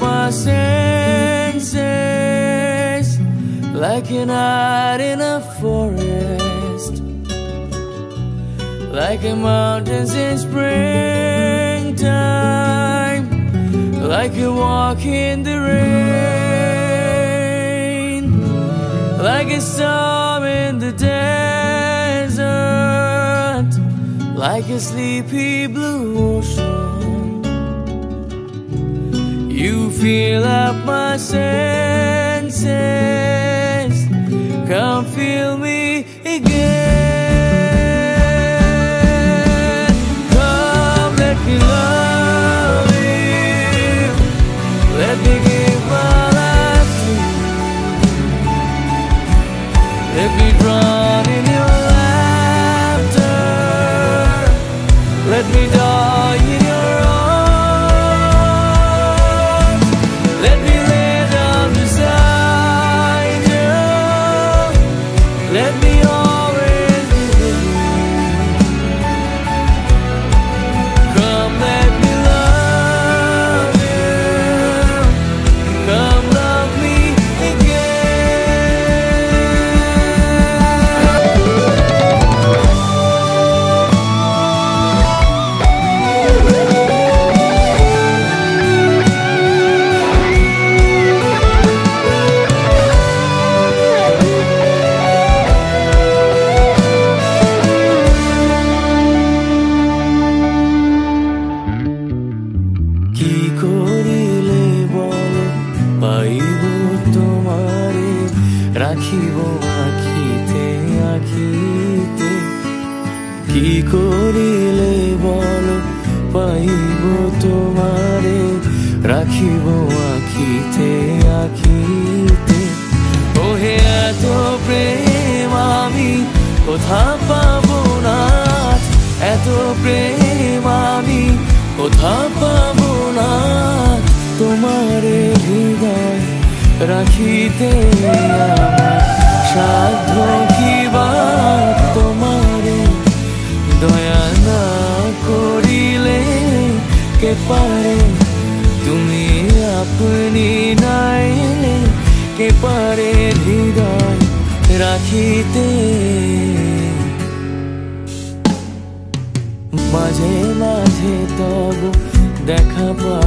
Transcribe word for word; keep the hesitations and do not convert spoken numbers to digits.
my senses, like a night in a forest, like a mountains in springtime, like a walk in the rain, like a storm in the desert, like a sleepy blue ocean. You fill up my senses, come feel me again. Come, let me love you, let me give my life to you, let me drown in your laughter, let me die in your arms, let me lay down beside you, let me always be with you. Come, let me love you, come love me কি করিলে বল পাইব তোমারে, রাখিব আখিতে আখিতে। কি করিলে বল পাইব তোমারে, রাখিব আখিতে আখিতে। ওহে এত প্রেম আমি কোথা পাবো না, এত প্রেম আমি কোথা পাবো না। তোমারে হৃদয় রাখিতে আমার সাধ্য কি বা, তোমারে দয়া না করিলে কে পারে, তুমি আপনি নাইলে কে পারে হৃদয় রাখিতে। মাঝে মাঝে তব দেখা পা